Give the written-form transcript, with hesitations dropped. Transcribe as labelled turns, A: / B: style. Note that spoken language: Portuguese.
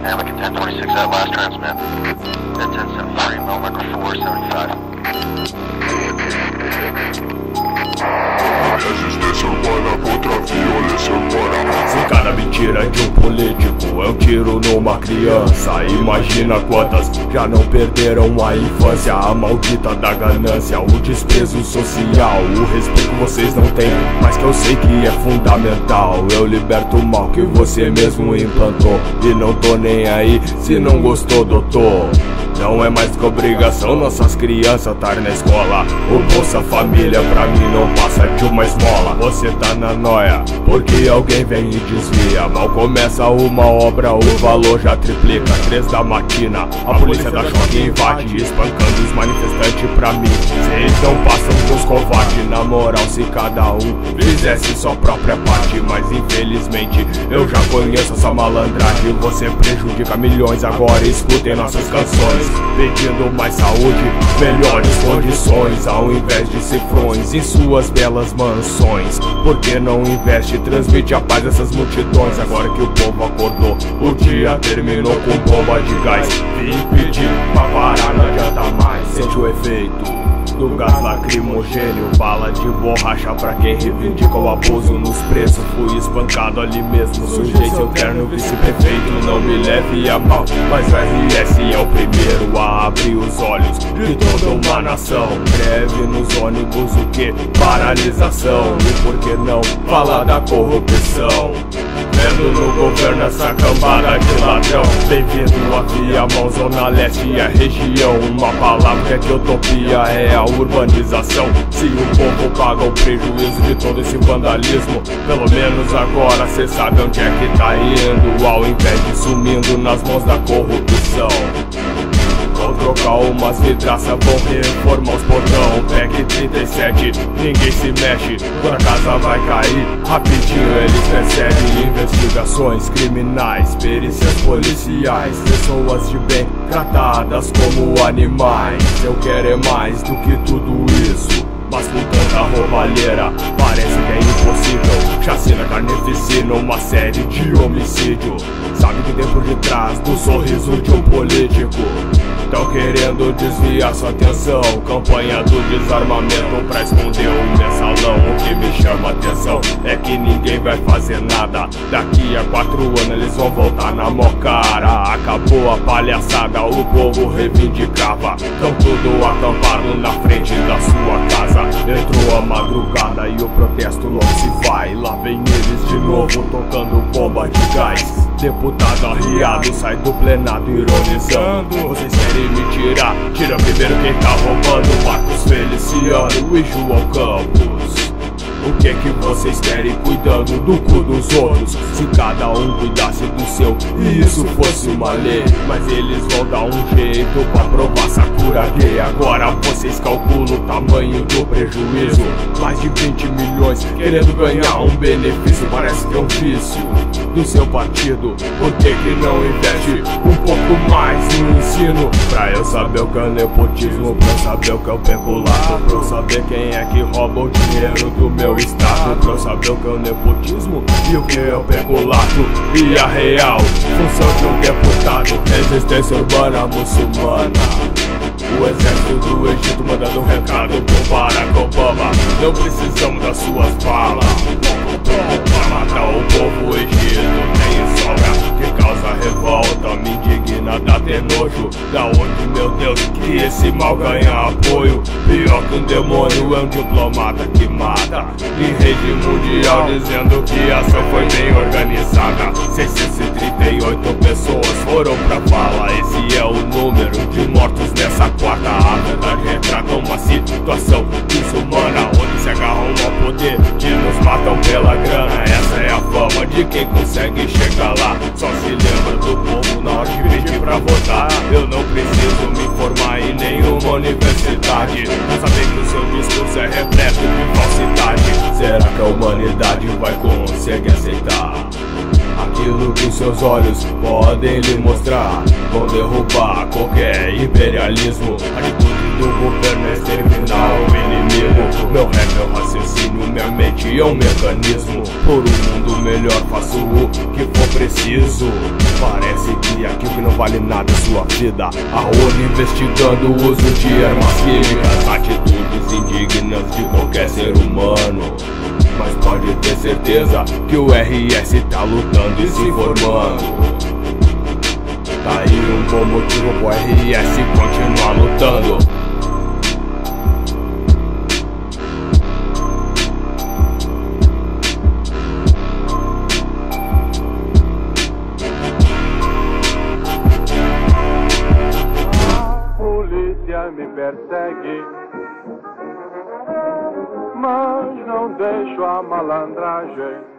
A: Anakin 1026 at last transmit. At 1073, mil micro 475.
B: Resistência urbana contra a violência urbana.
C: Se cada mentira de um político é um tiro numa criança, imagina quantas já não perderam a infância. A maldita da ganância, o desprezo social, o respeito vocês não têm, mas que eu sei que é fundamental. Eu liberto o mal que você mesmo implantou, e não tô nem aí se não gostou, doutor. Não é mais que obrigação nossas crianças estar na escola. O Bolsa Família pra mim não passa de uma esmola. Você tá na noia porque alguém vem e desvia. Mal começa uma obra, o valor já triplica. 3 da matina, a polícia dá choque e invade, espancando os manifestantes pra mim. Cês não passam dos covardes. Na moral, se cada um fizesse sua própria parte, mas infelizmente eu já conheço essa malandragem. Você prejudica milhões, agora escutem nossas canções, pedindo mais saúde, melhores condições, ao invés de cifrões em suas belas mansões. Por que não investe, transmite a paz dessas multidões? Agora que o povo acordou, o dia terminou com bomba de gás. Vim pedir pra parar, não adianta mais. Sente o efeito do gás lacrimogêneo, bala de borracha pra quem reivindica o abuso nos preços. Fui espancado ali mesmo, sujei seu terno vice-prefeito. Não me leve a mal, mas o RS é o primeiro a abrir os olhos de toda uma nação. Greve nos ônibus, o que? Paralisação. E por que não falar da corrupção? Vendo no governo essa cambada de ladrão. Bem-vindo a Viamão, Zona Leste e a região. Uma palavra que utopia é a urbanização. Se o povo paga o prejuízo de todo esse vandalismo, pelo menos agora cê sabe onde é que tá indo, ao invés de sumindo nas mãos da corrupção. Vão trocar umas vidraças, vão reformar os portão. PEC 37, ninguém se mexe, quando a casa vai cair, rapidinho eles recebem investigações criminais, perícias policiais, pessoas de bem tratadas como animais. Eu quero é mais do que tudo isso, mas com tanta roubalheira parece que é impossível. Chacina, carnificina, uma série de homicídio. Sabe o que tem por detrás do sorriso de um político? Tão querendo desviar sua atenção. Campanha do desarmamento pra esconder o mensalão. O que me chama a atenção é que ninguém vai fazer nada. Daqui a 4 anos eles vão voltar na mó cara. Acabou a palhaçada, o povo reivindicava. Tão tudo acampado na frente da sua casa. Entrou a madrugada e o protesto logo se vai. Lá vem eles de novo tocando bomba de gás. Deputado arriado sai do plenário ironizando. Vocês querem me tirar? Tira primeiro quem tá roubando. Marcos Feliciano e João Campos. O que vocês querem cuidando do cu dos outros? Se cada um cuidasse do seu e isso fosse uma lei. Mas eles vão dar um jeito pra provar Sakura gay. Agora vocês calculam o tamanho do prejuízo. Mais de 20 milhões querendo ganhar um benefício. Parece que é um vício do seu partido. Por que não investe um pouco mais no ensino? Pra eu saber o que é o nepotismo, pra eu saber o que é o peculato, pra eu saber quem é que rouba o dinheiro do meu estado, pra eu saber o que é o nepotismo e o que é o peculato. E a real função de um deputado: resistência urbana muçulmana. O exército do Egito mandando um recado pro Barack Obama: não precisamos das suas balas pra matar o povo. O Egito tem sobra que causa revolta, me indigna, dá até nojo. Da onde, meu Deus, que esse mal ganha apoio? Pior que um demônio é um diplomata que mata. Em rede mundial dizendo que a ação foi bem organizada. 638 pessoas foram pra vala. Esse é o número de mortos nessa quarta. A verdade retrata uma situação desumana, onde se agarram ao poder e nos matam pela grana. Essa é a fama de quem consegue chegar lá. Só se lembra do povo na hora de pedir pra votar. Eu não preciso me formar em nenhuma universidade pra saber que o seu discurso é repleto de falsidade. Será que a humanidade vai conseguir aceitar aquilo que seus olhos podem lhe mostrar. Vão derrubar qualquer imperialismo. A atitude do governo é exterminar o inimigo. Meu rap é um raciocínio, minha mente é um mecanismo. Por um mundo melhor faço o que for preciso. Parece que aquilo que não vale nada é sua vida. A ONU investigando o uso de armas químicas. Atitudes indignas de qualquer ser humano. Mas pode ter certeza que o RS tá lutando e se formando. Tá aí um bom motivo pro RS continuar lutando.
D: A polícia me persegue, mas não deixo a malandragem